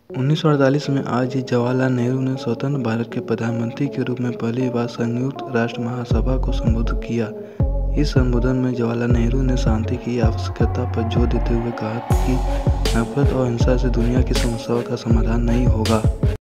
1948 में आज ही जवाहरलाल नेहरू ने स्वतंत्र भारत के प्रधानमंत्री के रूप में पहली बार संयुक्त राष्ट्र महासभा को संबोधित किया। इस संबोधन में जवाहरलाल नेहरू ने शांति की आवश्यकता पर जोर देते हुए कहा कि नफरत और हिंसा से दुनिया की समस्याओं का समाधान नहीं होगा।